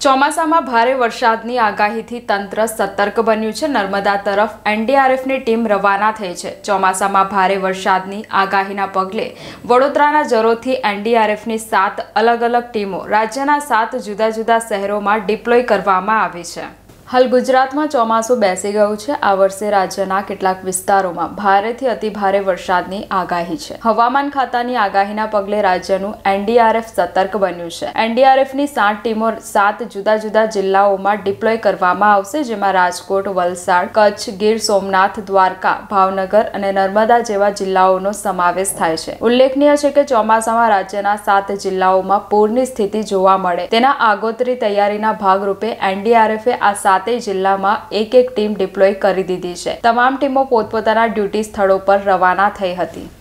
ચોમાસામાં ભારે વરસાદની આગાહીથી તંત્ર સતર્ક બન્યું છે। નર્મદા તરફ એનડીઆરએફની ટીમ રવાના થઈ છે। ચોમાસામાં ભારે વરસાદની આગાહીના પગલે વડોદરાના જરોથી એનડીઆરએફની 7 અલગ ટીમો રાજ્યના 7 જુદા જુદા શહેરોમાં ડિપ્લોય કરવામાં આવી છે। હાલ ગુજરાતમાં ચોમાસું બેસી ગયું છે। આ વર્ષે રાજ્યના કેટલાક વિસ્તારોમાં ભારેથી અતિભારે વરસાદની આગાહી છે। હવામાન ખાતાની આગાહીના પગલે રાજ્યનું એનડીઆરએફ સતર્ક બન્યું છે। એનડીઆરએફની 7 ટીમો 7 જુદા જુદા જિલ્લાઓમાં ડિપ્લોય કરવામાં આવશે, જેમાં રાજકોટ, વલસાડ, કચ્છ, ગીર સોમનાથ, દ્વારકા, ભાવનગર અને નર્મદા જેવા જિલ્લાઓનો સમાવેશ થાય છે। ઉલ્લેખનીય છે કે ચોમાસામાં રાજ્યના 7 જિલ્લાઓમાં પૂરની સ્થિતિ જોવા મળે તેના આગોતરી તૈયારીના ભાગરૂપે એનડીઆરએફે આ 7 જિલ્લામાં એક ટીમ ડિપ્લોય કરી દીધી છે। તમામ ટીમો પોતપોતાના ડ્યુટી સ્થળો પર રવાના થઈ હતી।